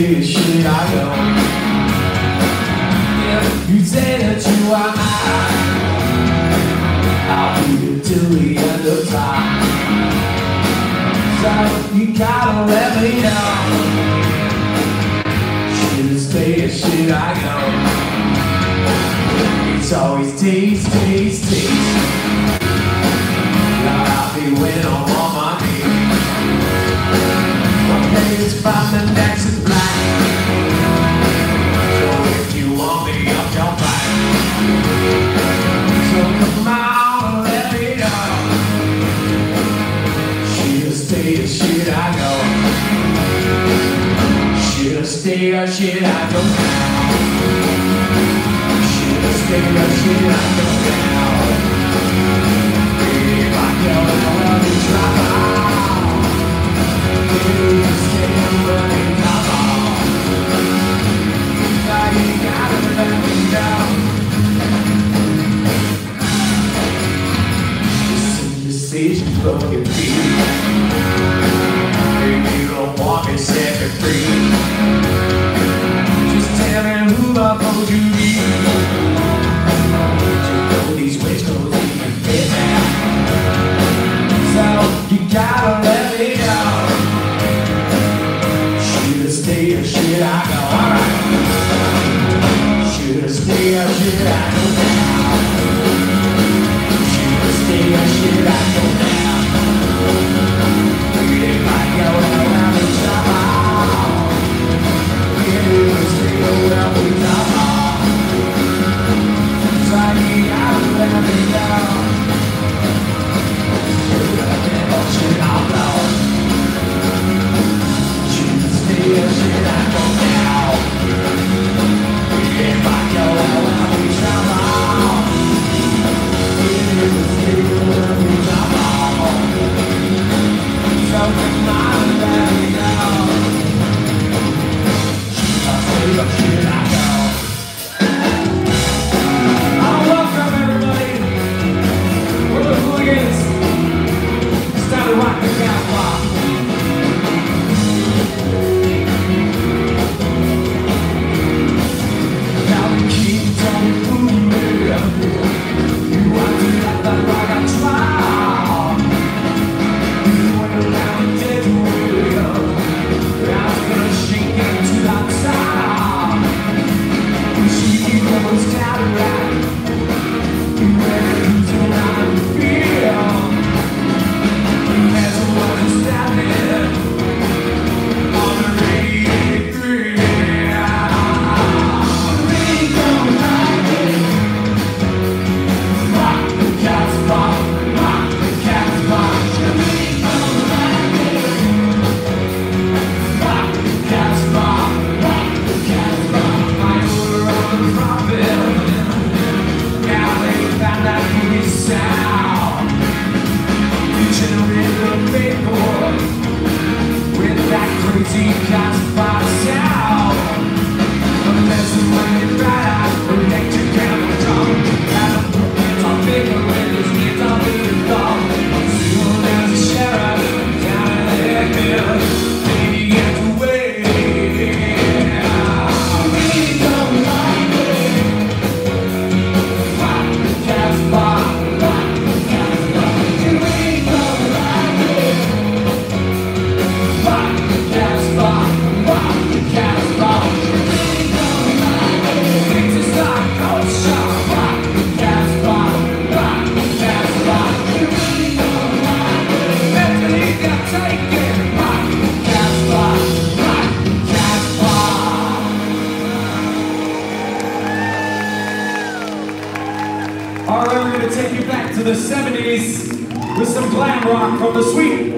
stay or should I go? If you say that you are mine, I'll be here till the end of time. So you gotta let me know, should I stay or should I go? It's always tease, tease, tease. Not happy when I'm on my knees. My face from the next is black. So if you want me, I'll come back. So come on and let me know, should I stay or should I go? Should I stay or should I go now? Should I stay or should I go now? If I go, I'll be trouble. If you stay away, come on. Now you gotta let me know. Decision broken feet. Maybe you don't want me set me free. Just tell me who I'm supposed to be. You know these ways go even fit now. So you gotta let me know, should I stay or should I go? Alright. Should I stay or should I go now? Should I stay or should I go now? If I go, I'll have a trouble. If I stay, I'll be trouble. So you gotta let me know, should I get or should I go? Should I stay or should I go now? If I go, I'll have a trouble. If I stay, I'll be trouble. So come on and let me know, should I stay or should I go? Oh, welcome everybody. We're the Hooligans. Started rocking the gas block. Now we keep telling me who you are. You want to let that rock I try. You went around and did the wheel. I was gonna shake it to that time. You see you always got it right. You ready to lose it out of feel. There's a woman standing on the radiator. We don't like it. Rock the cat's box, rock the cat's box. We don't like it. Rock the cat's box, rock the cat's box. My order on the profit. Now they found that we sound. You generate the paper with that crazy cat's box sound. Unless it's when you ride, electric camera drum. And a it's all bigger when there's kids all big and dumb. Soon as a sheriff down in the head, baby gets away. We don't like it. Rock the cat's box, rock the cat's box. We don't like it. Rock the cat's box, rock the cat's box. We don't like it. Things are stuck, oh shut. Rock the cat's box, rock the cat's box. We don't like it. Better you can take it. Rock the cat's box, rock the cat's box. Alright, we're gonna take you back to the 70s with some glam rock from the Sweet.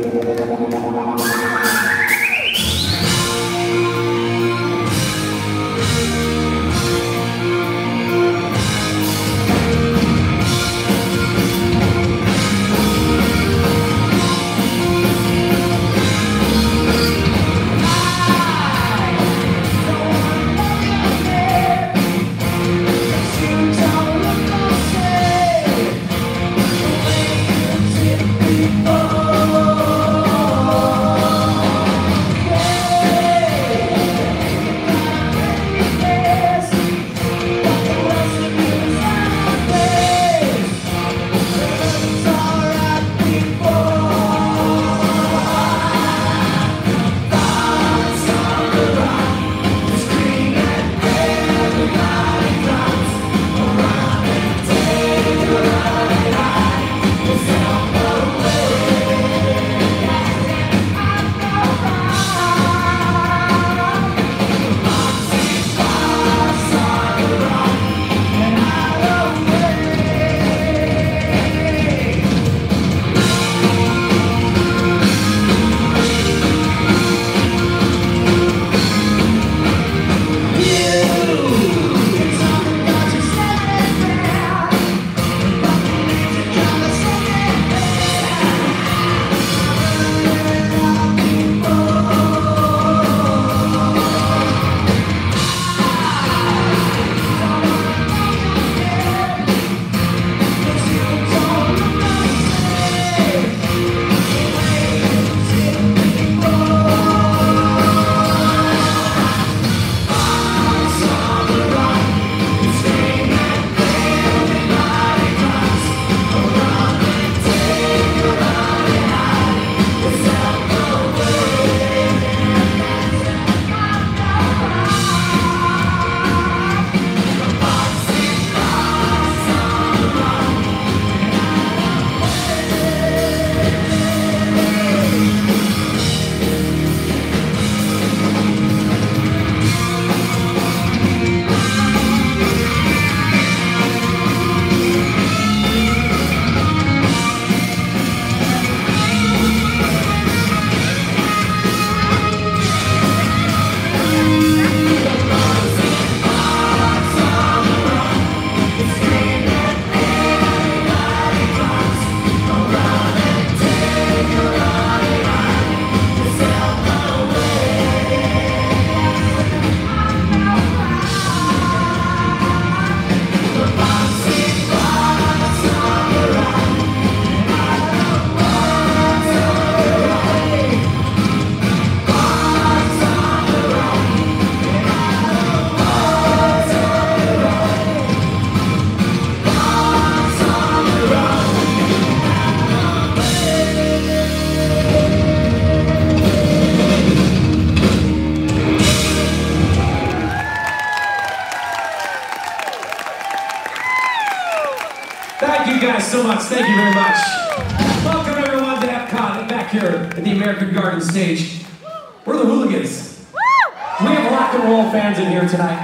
so much. Thank you very much. Welcome everyone to Epcot and back here at the American Garden stage. We're the Hooligans. Do we have rock and roll fans in here tonight?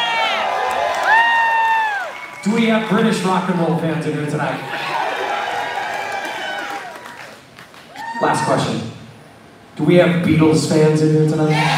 Do we have British rock and roll fans in here tonight? Last question. Do we have Beatles fans in here tonight?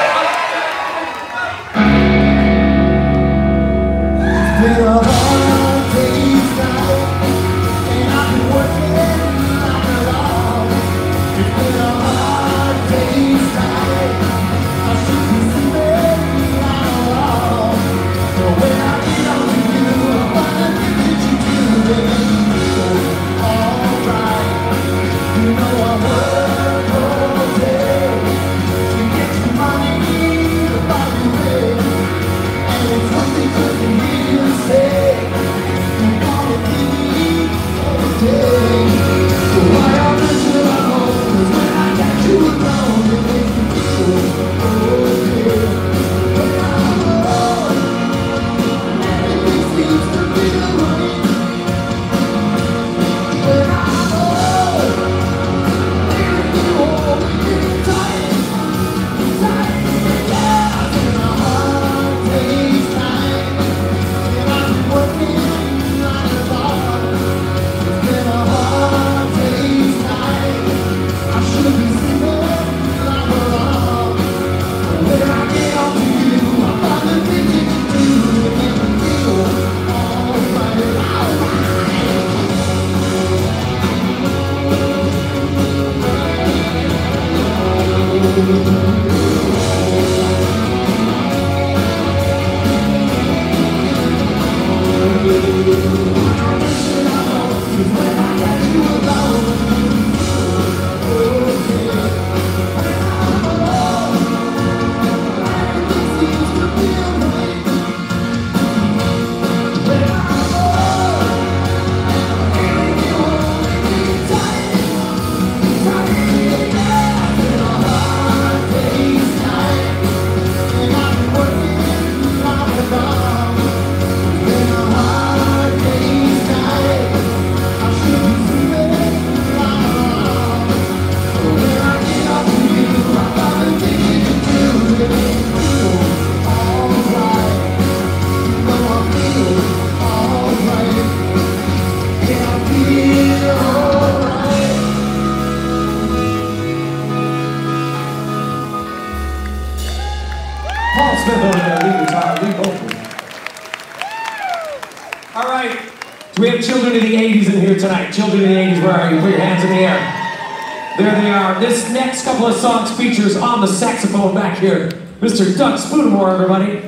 All right, do we have children of the 80s in here tonight? Children of the 80s, where are you? Put your hands in the air. There they are. This next couple of songs features on the saxophone back here, Mr. Doug Spoonmore, everybody.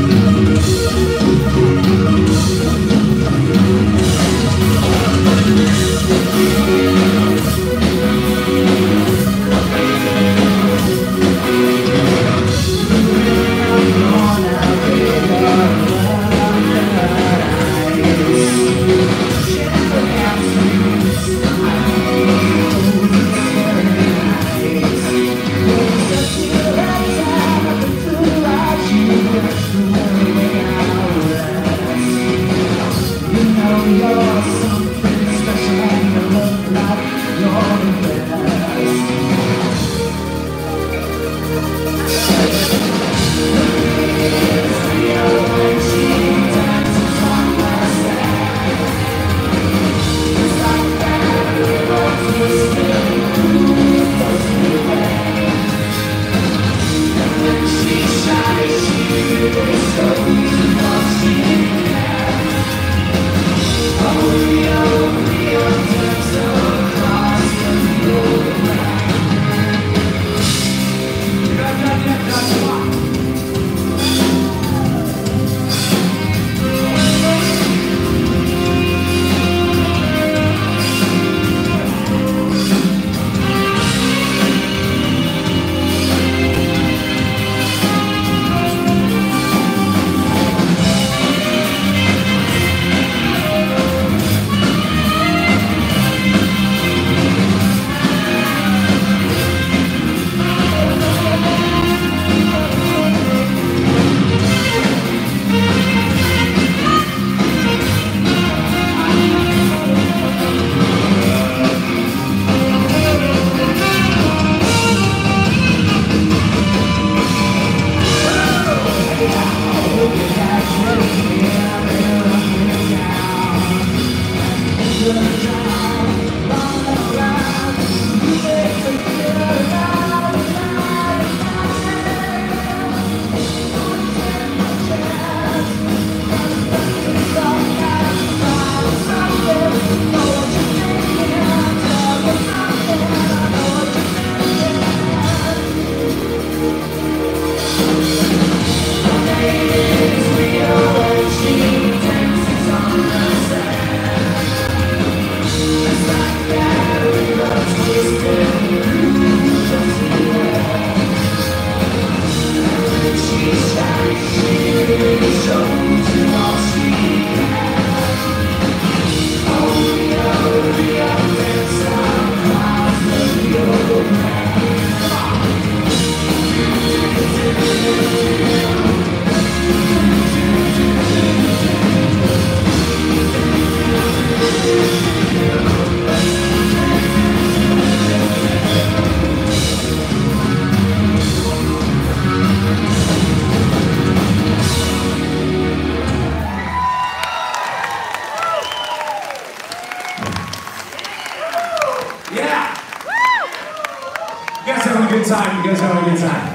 good time. You guys having a good time?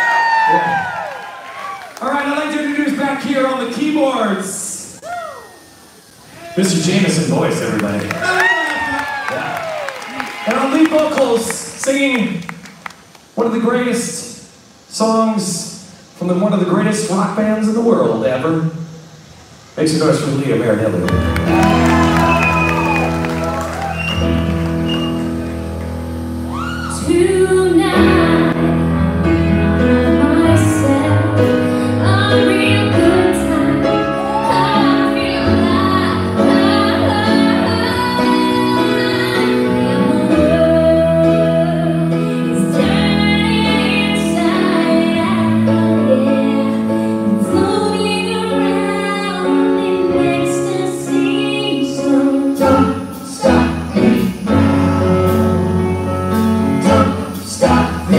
Yeah. All right, I'd like to introduce back here on the keyboards, Mr. Jameson Boyce, everybody. Yeah. And on lead vocals, singing one of the greatest songs from one of the greatest rock bands in the world ever. Make some noise for Leah Marinelli. Stop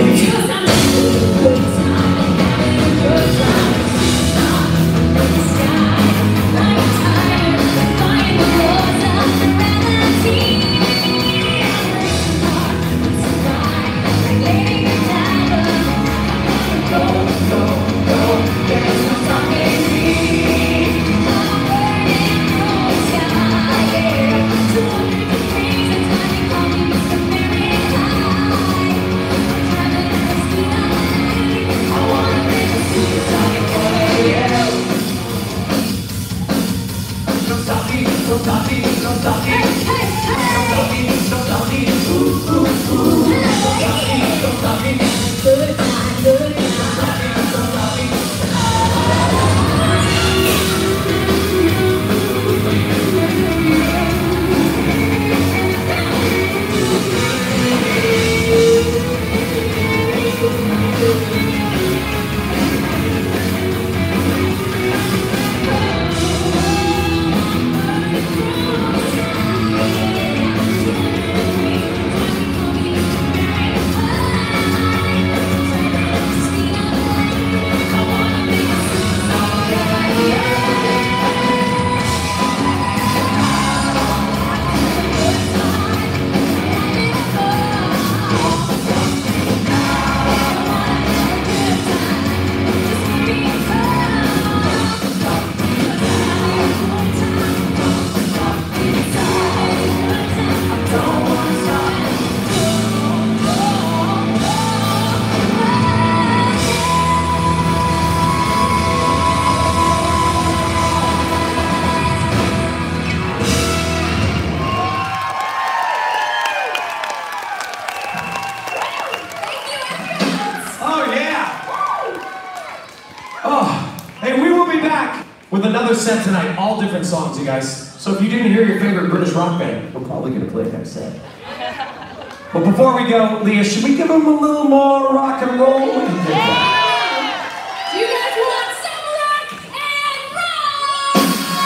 with another set tonight, all different songs, you guys. So if you didn't hear your favorite British rock band, we're probably going to play next set. But before we go, Leah, should we give them a little more rock and roll? What do you think? Do you guys want some rock and roll?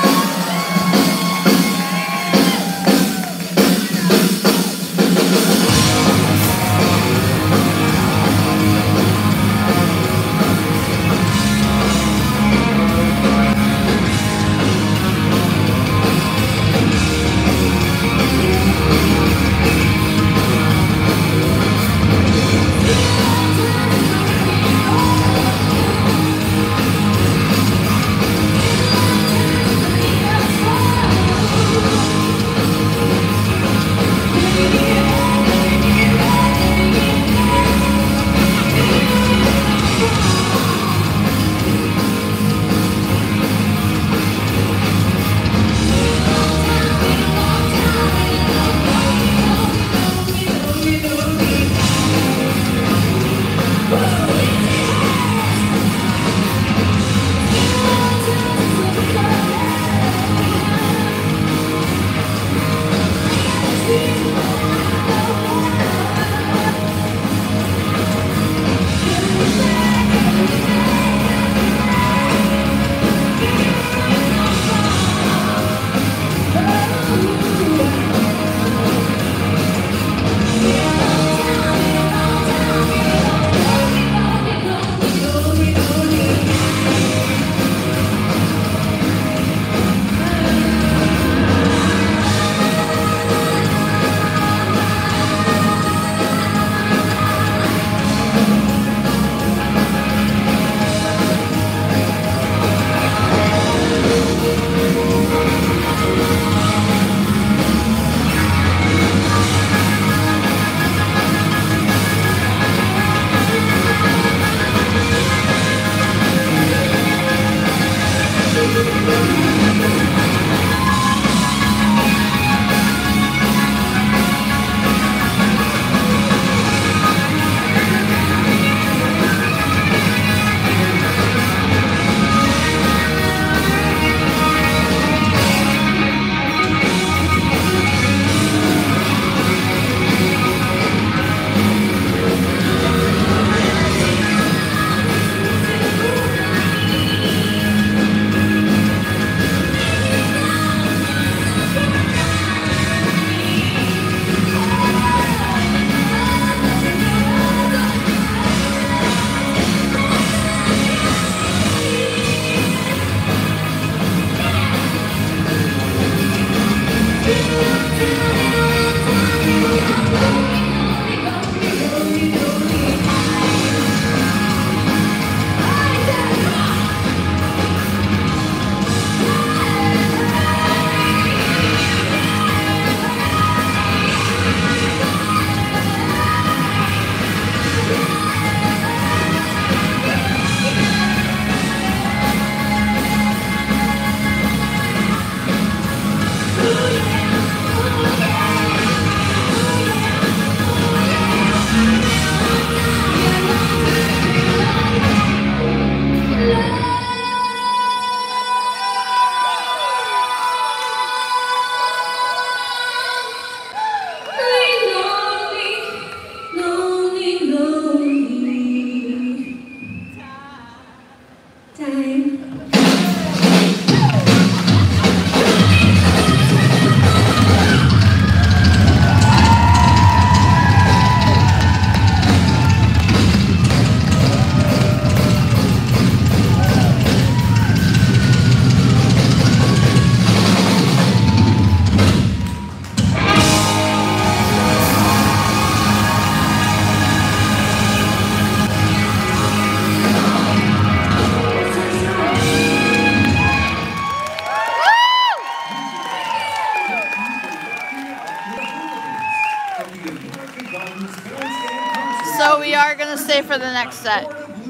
So we are going to stay for the next set.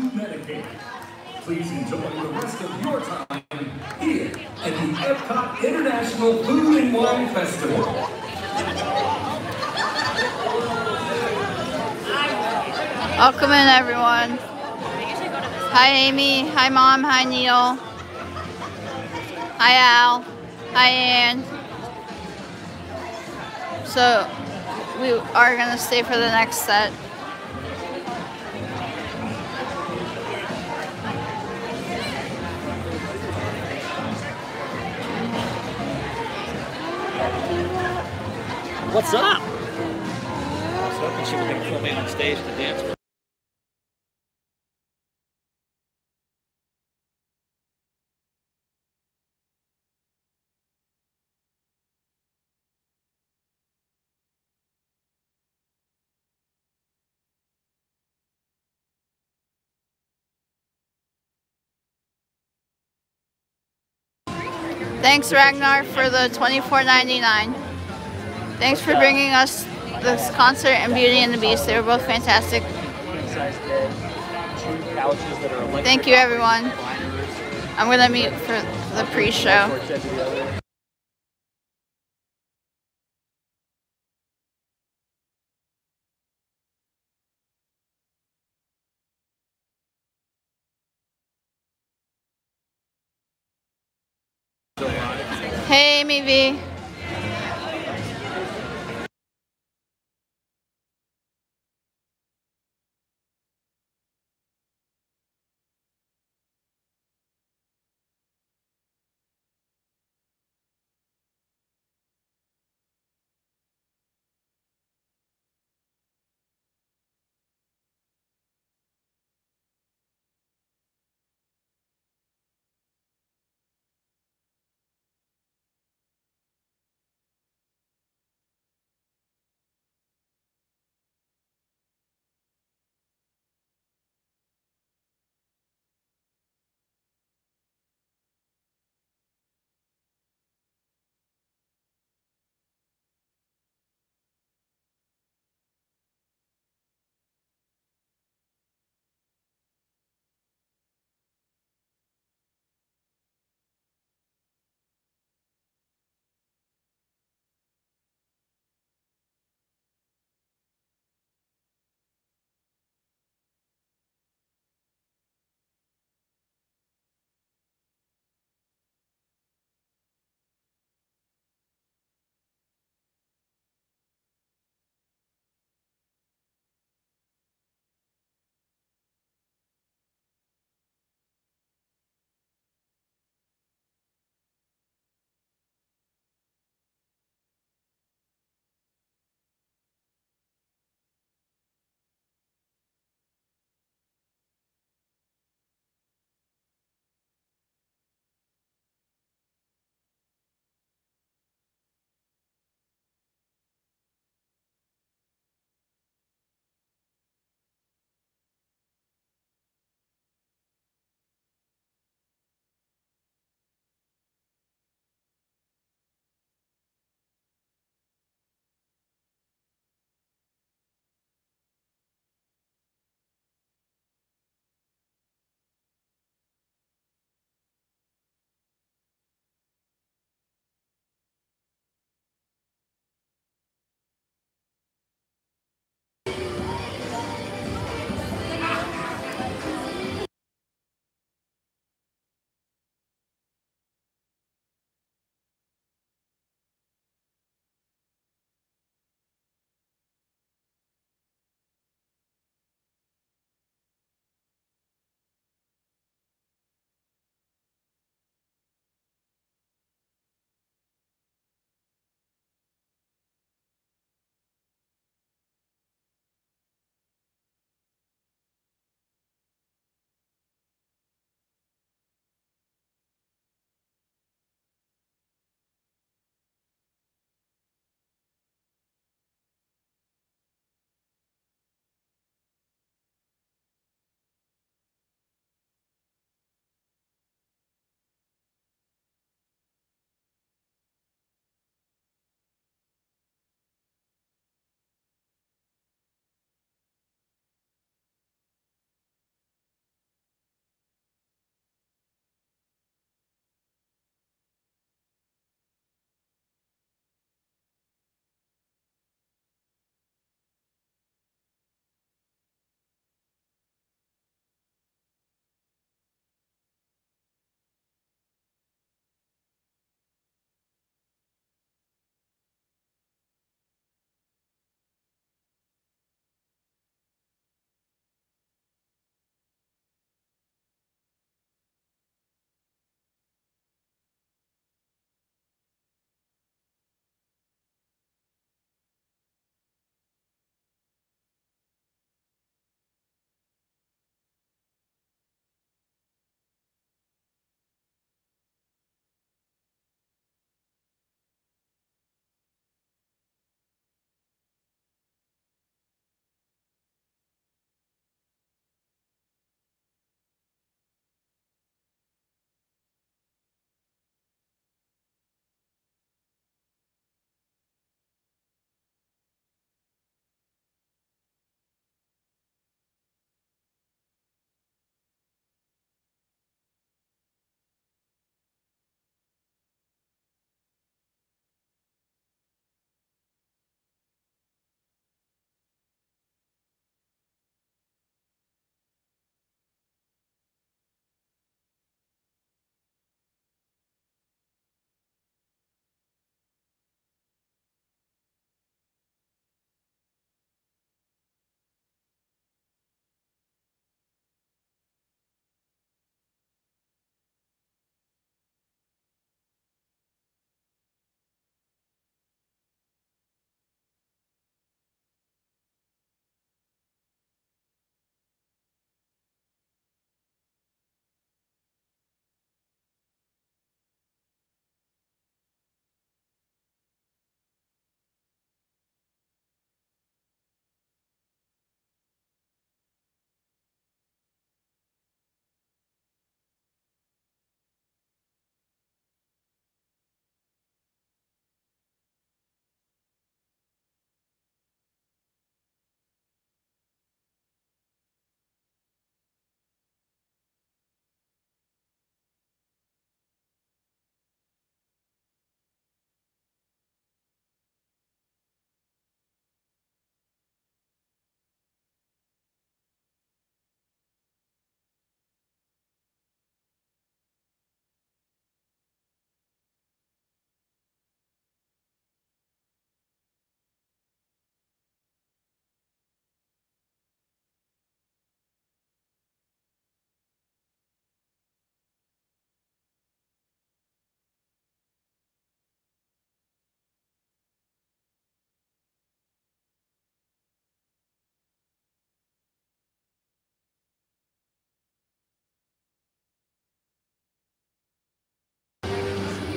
Please enjoy the rest of your time here at the Epcot International Food and Wine Festival. Welcome in, everyone. Hi, Amy. Hi, Mom. Hi, Neil. Hi, Al. Hi, Ann. So, we are going to stay for the next set. What's up? I was hoping she was going to pull me on stage to dance with. Thanks, Ragnar, for the $24.99. Thanks for bringing us this concert and Beauty and the Beast. They were both fantastic. Thank you, everyone. I'm going to meet for the pre-show. Hey, Amy V.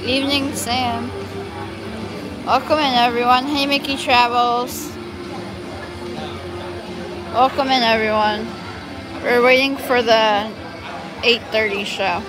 Evening, Sam. Welcome in, everyone. Hey, Mickey Travels. Welcome in, everyone. We're waiting for the 8:30 show.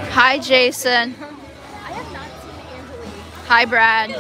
Hi, Jason. I have not seen Angelique. Hi, Brad.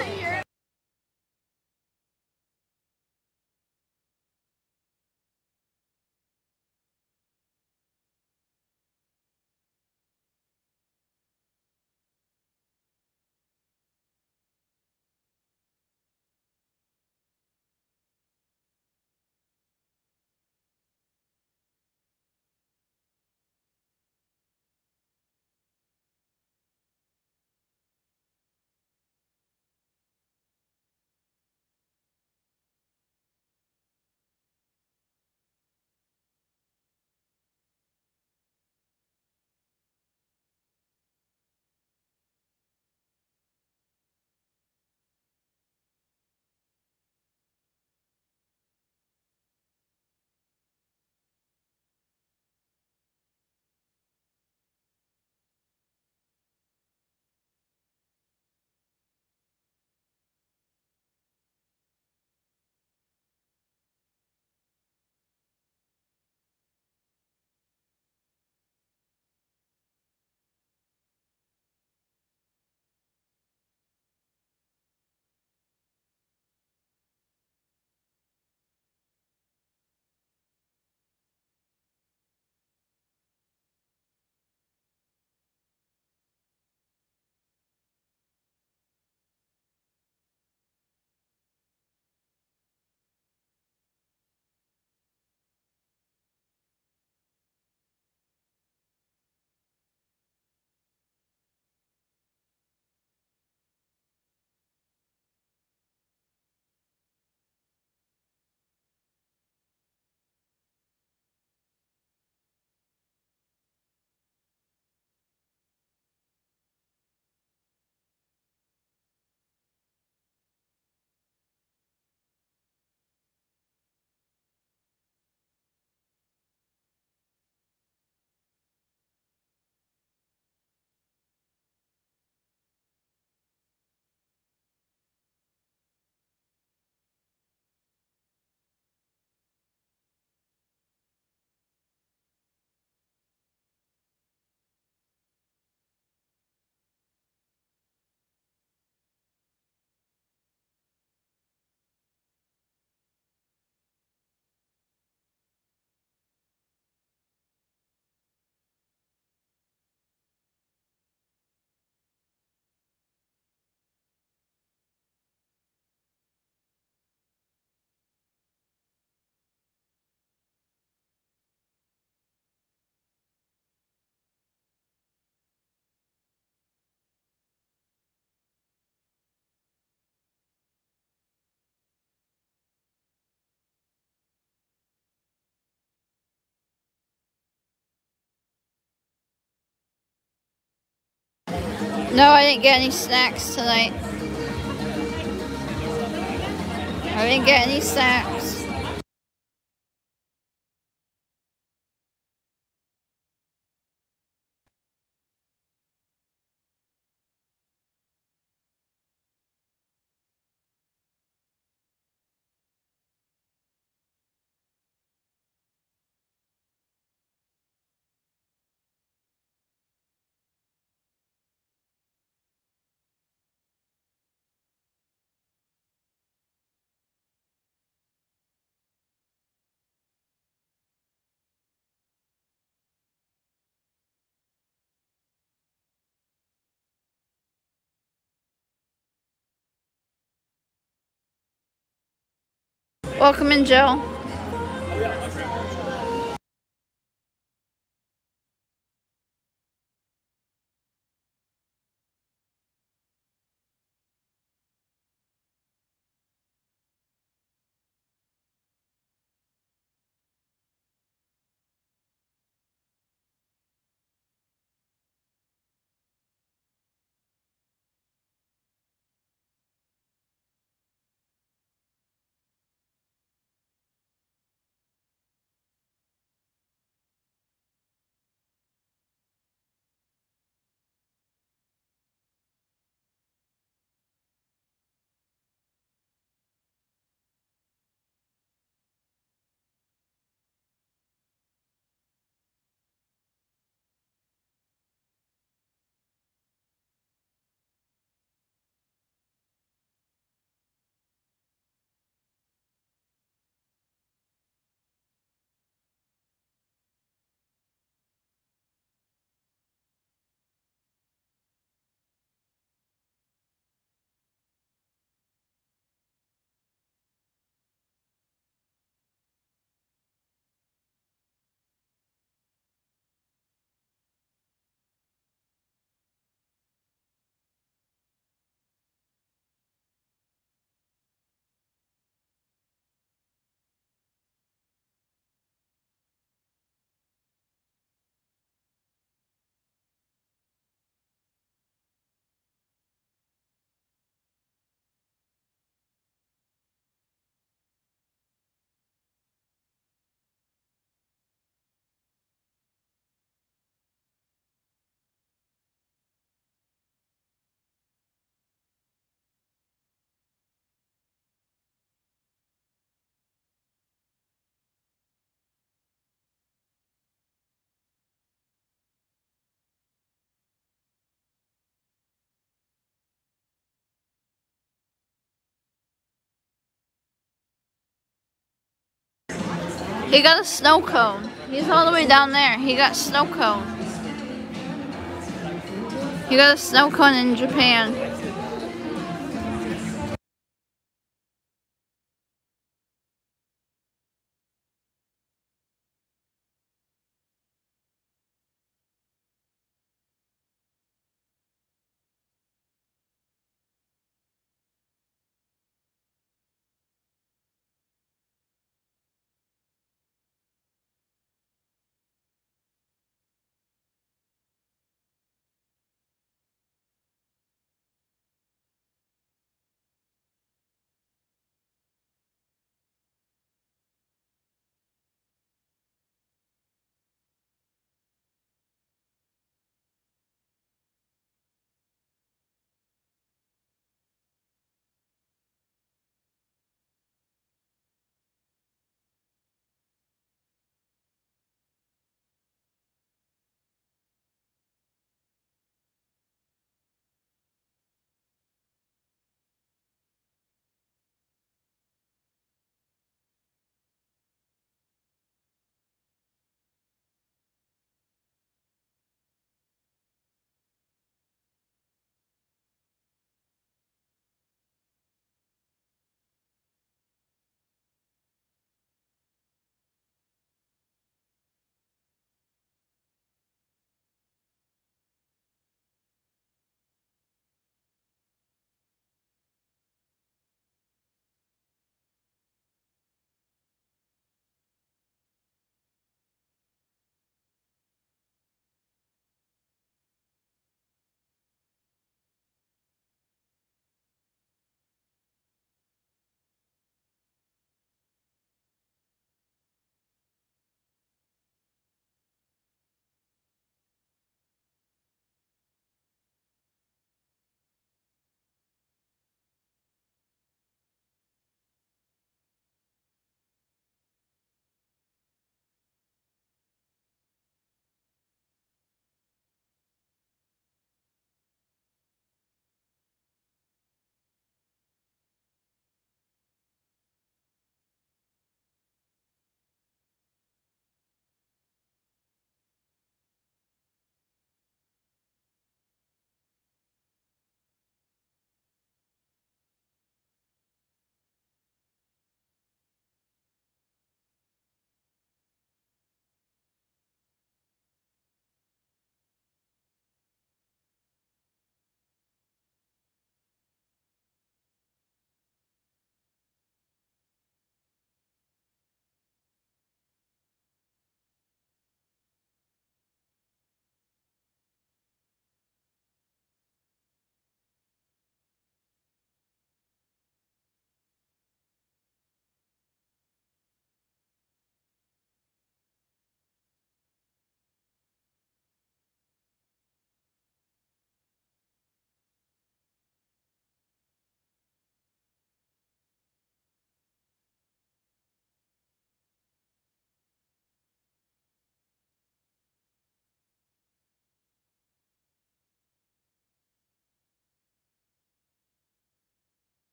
No, I didn't get any snacks tonight. I didn't get any snacks. Welcome in, Joe. He got a snow cone. He's all the way down there. He got snow cone. He got a snow cone in Japan.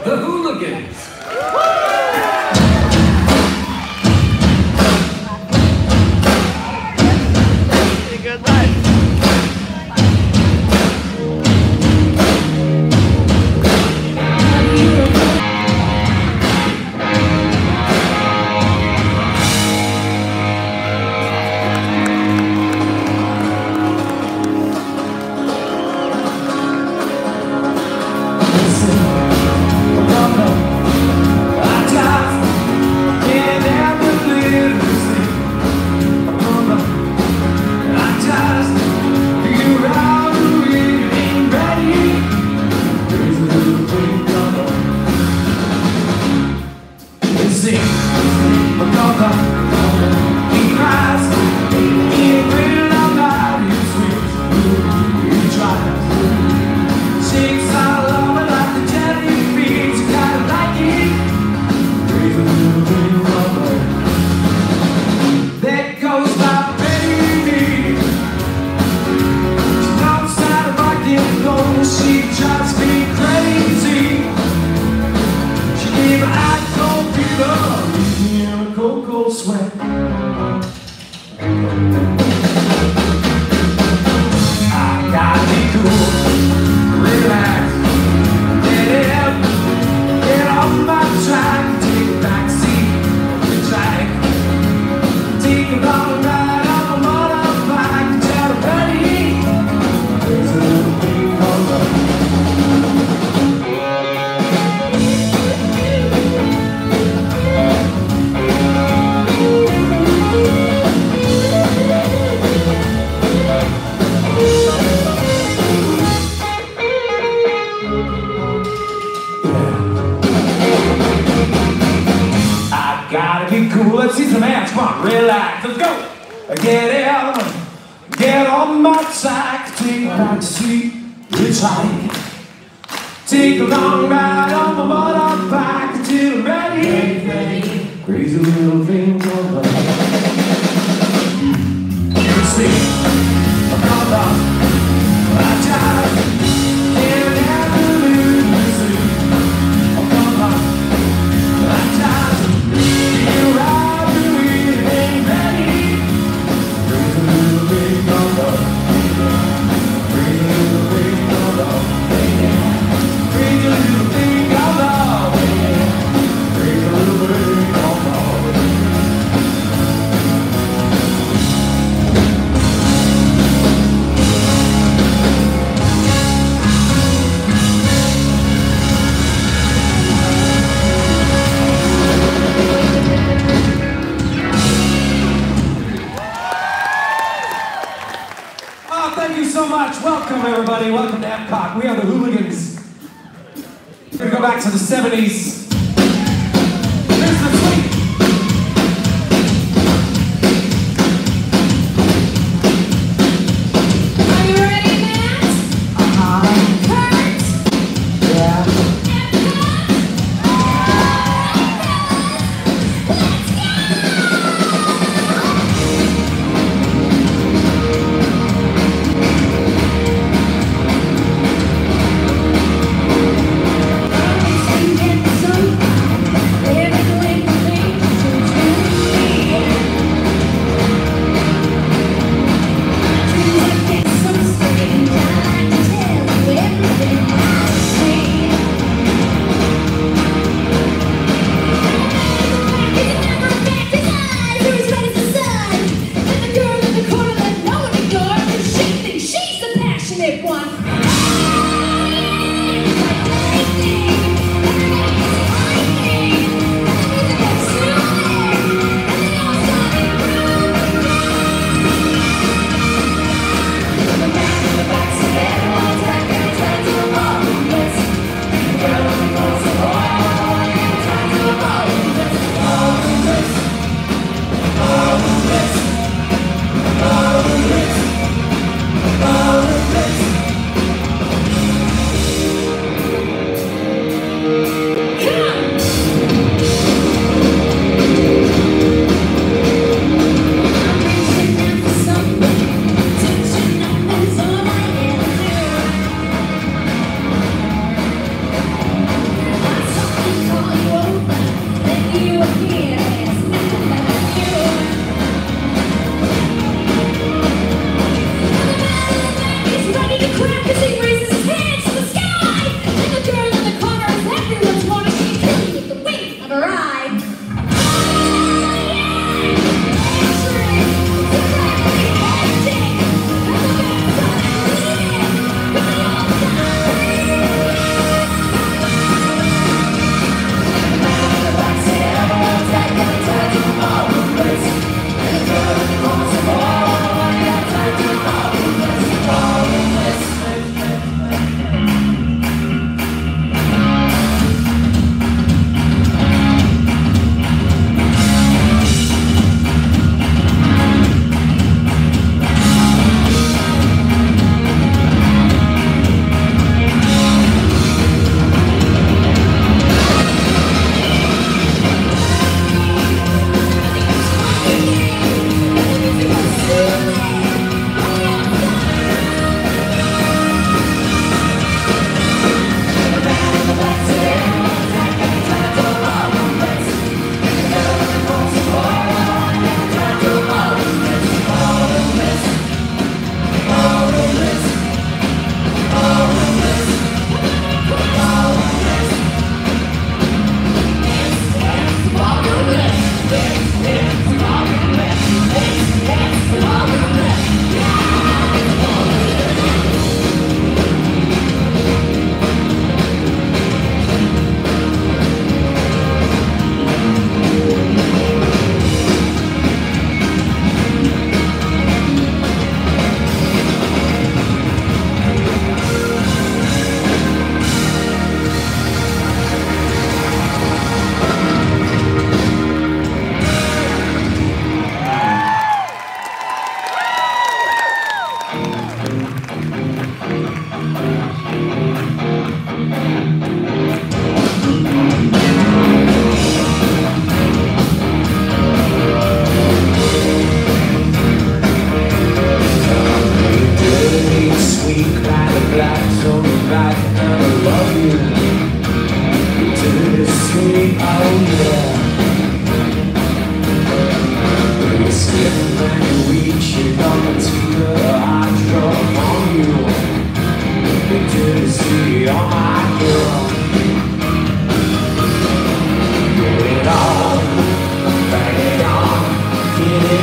the Hooligans. Good life. Let's see some hands, come on, relax, let's go. Get in, get on my track, take a back seat, hitchhike. Take a long ride on my motorbike until I'm ready. Crazy little thing called love. You see, I'm caught up, I just can't ever lose the sleep. I'm caught up, I just feel right. Welcome everybody, welcome to Epcot. We are the Hooligans. We're gonna go back to the 70s. Here's the tweet. Are you ready, Matt? Kurt? Yeah. Some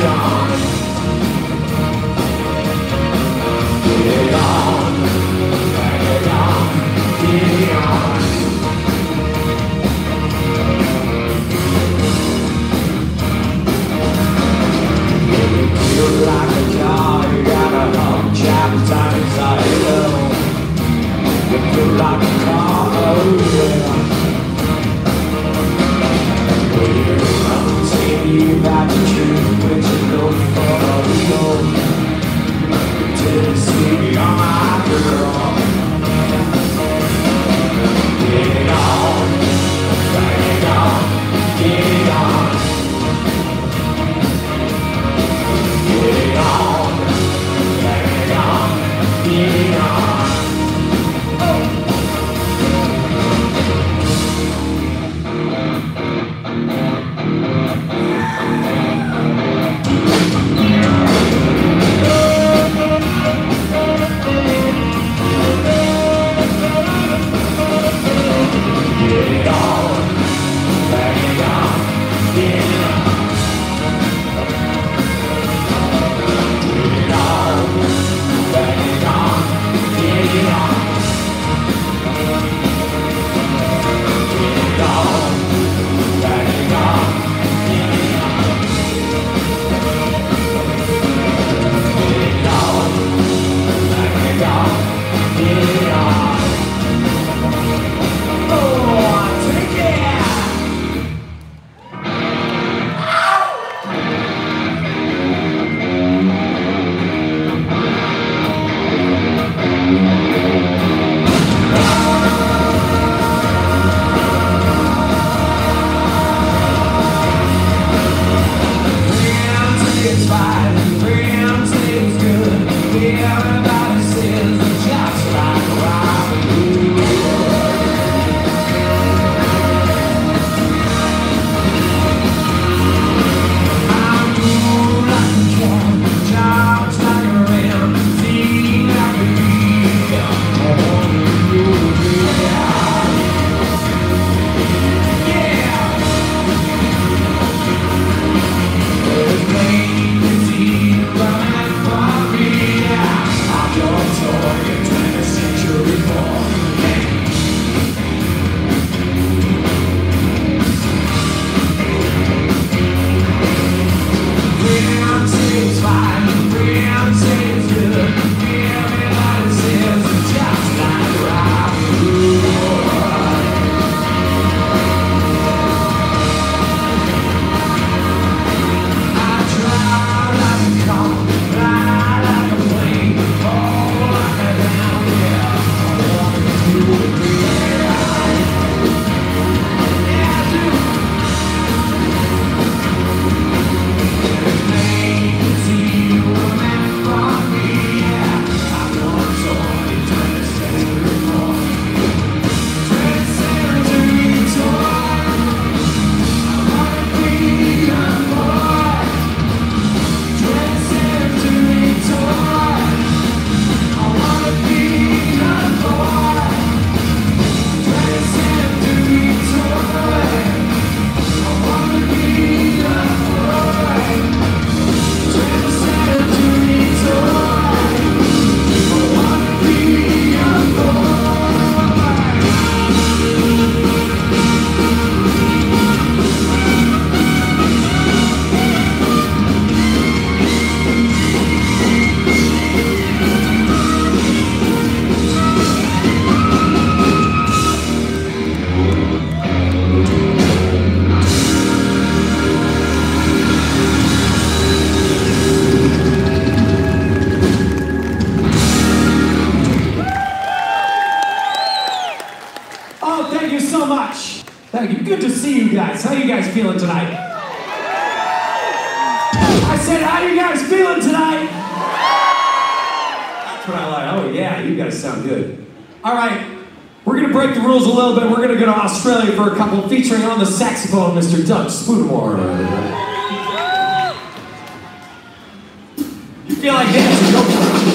Good to see you guys. How you guys feeling tonight? I said, how you guys feeling tonight? That's what I like. Oh yeah, you guys sound good. All right, we're gonna break the rules a little bit. We're gonna go to Australia for a couple, featuring on the saxophone, Mr. Doug Spoonamore. You feel like dancing? Go for it.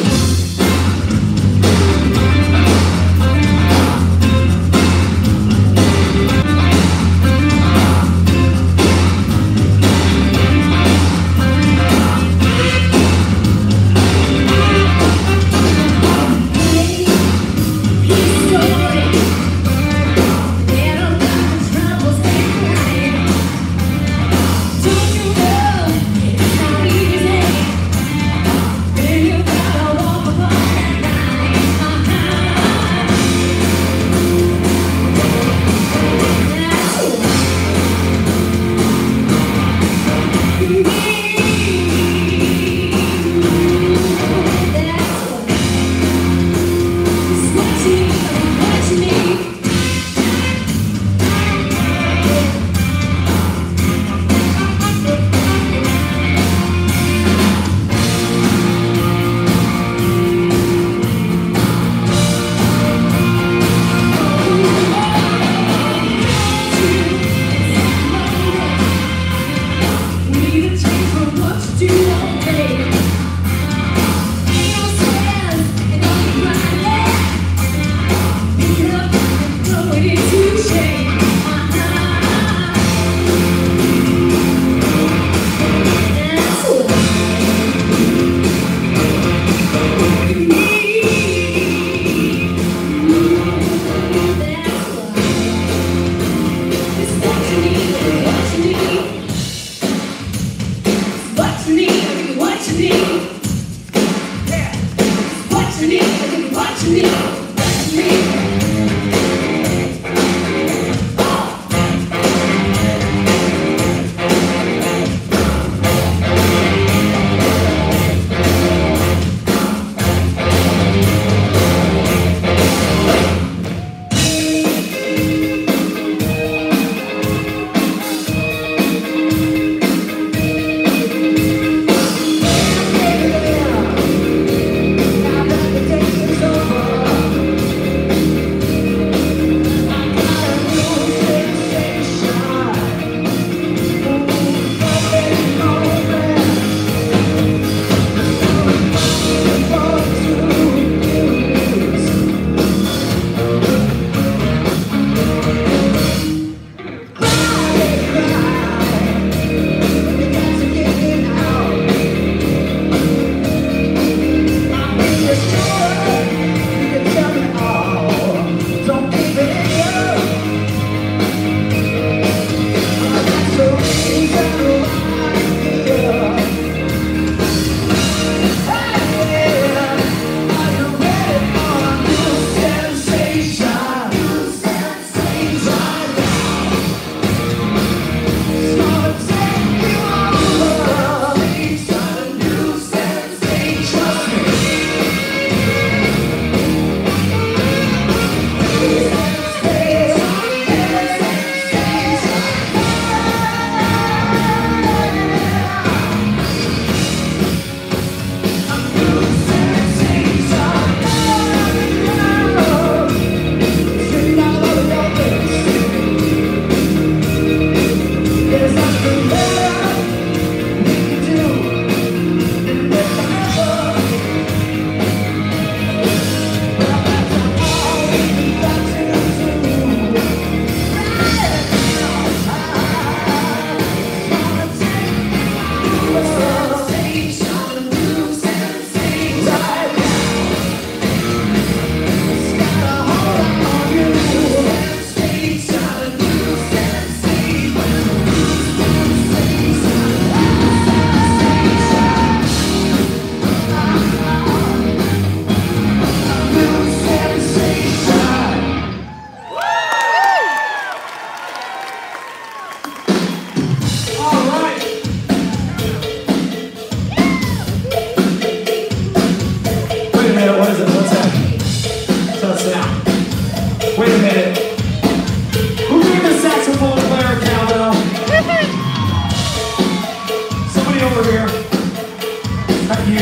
over here. Not you.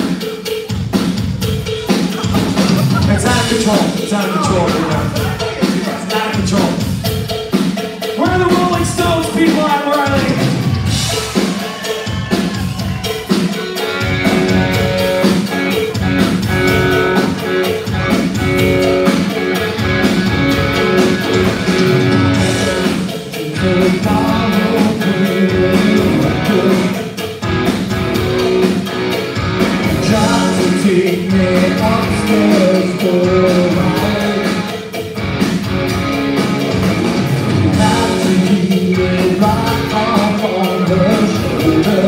It's out of control. It's out of control. It's out of control. Where are the Rolling Stones people at, Riley? Take me upstairs for a ride. You have to leave it right off on the shoulder,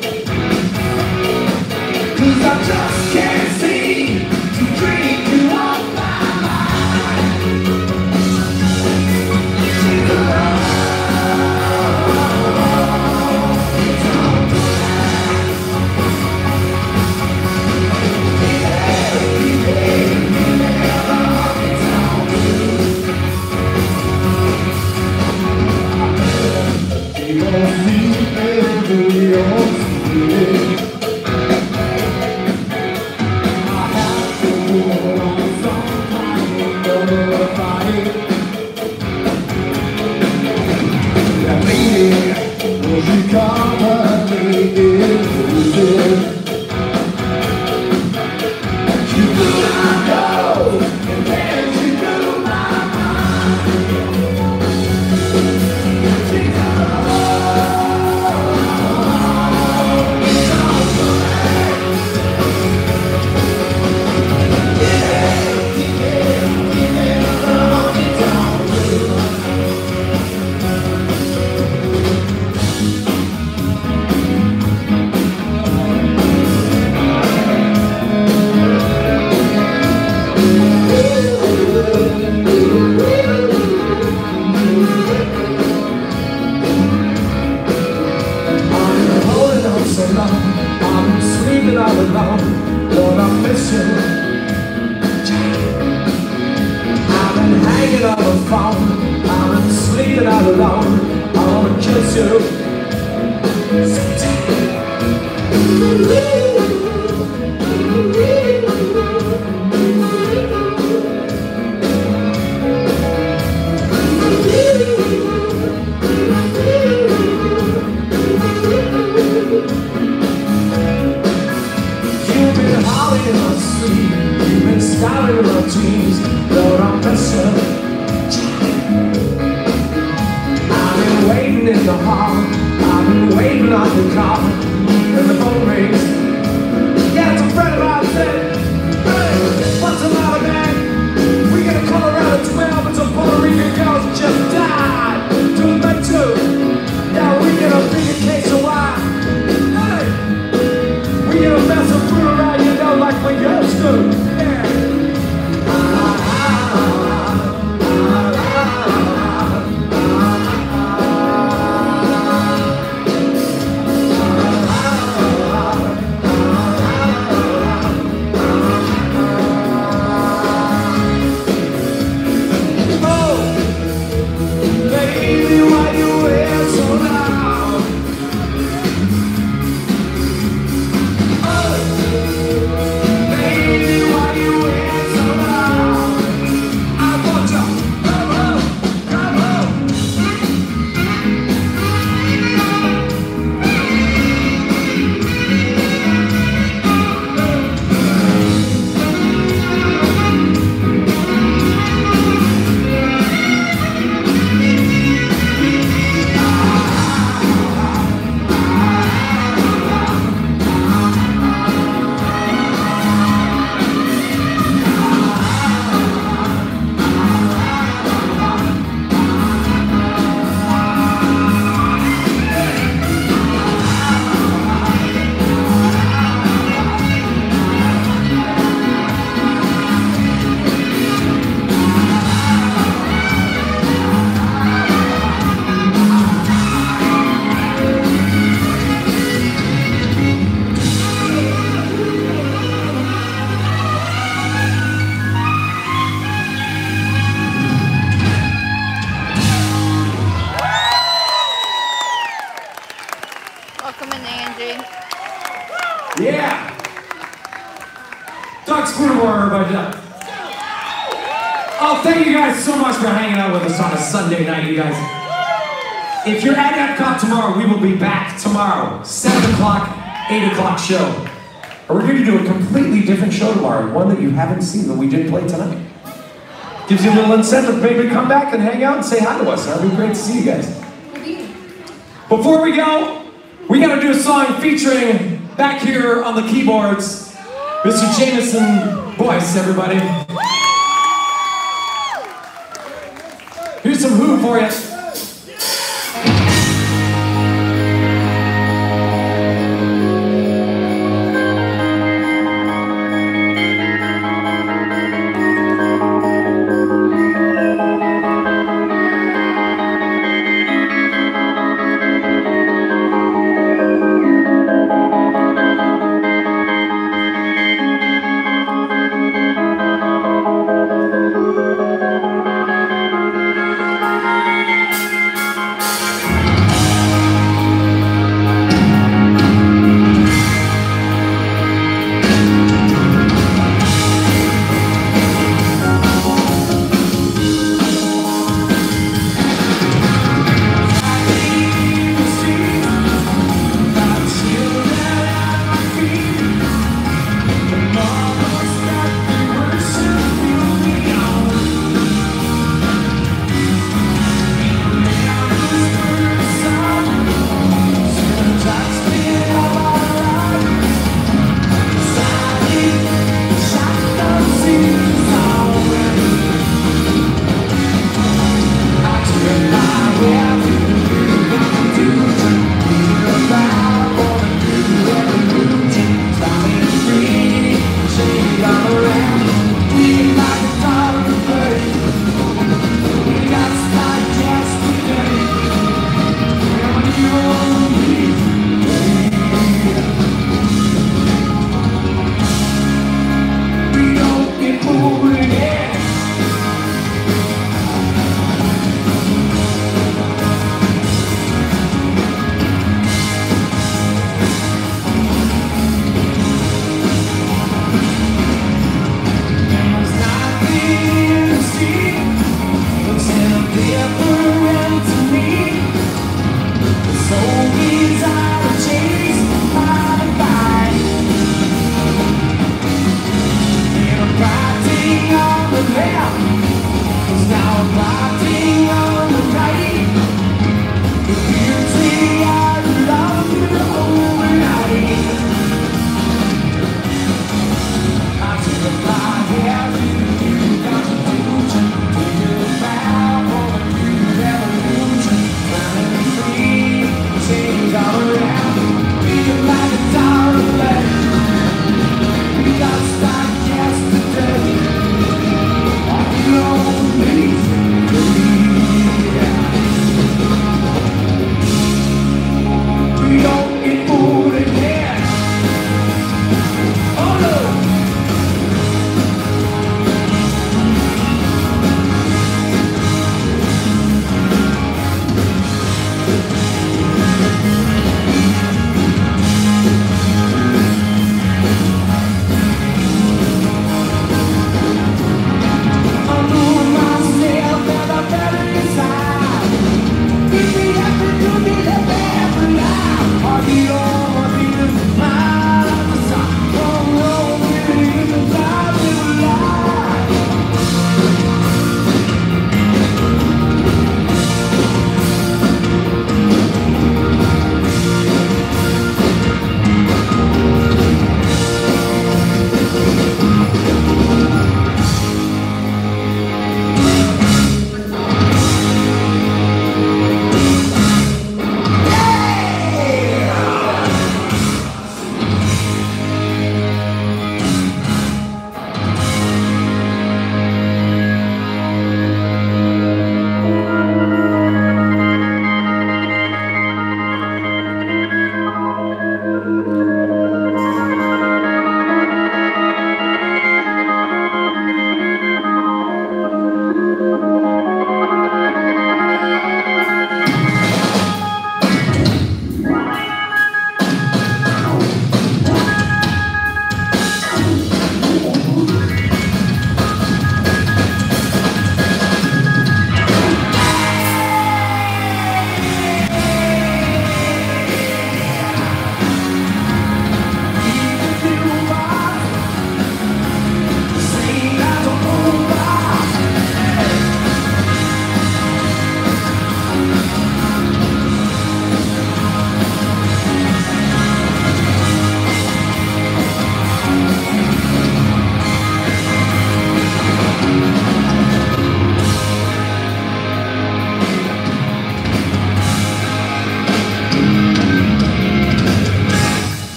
'cause I just can't seem to drink you off my mind. everybody. Yeah. Doug Screwmore, everybody. Oh, thank you guys so much for hanging out with us on a Sunday night, you guys. If you're at Epcot tomorrow, we will be back tomorrow, 7 o'clock, 8 o'clock show. And we're going to do a completely different show tomorrow, one that you haven't seen that we didn't play tonight. Gives you a little incentive, maybe come back and hang out and say hi to us. That'd be great to see you guys. Before we go, we got to do a song featuring back here on the keyboards, Mr. Jameson Boyce, everybody. Here's some Who for you.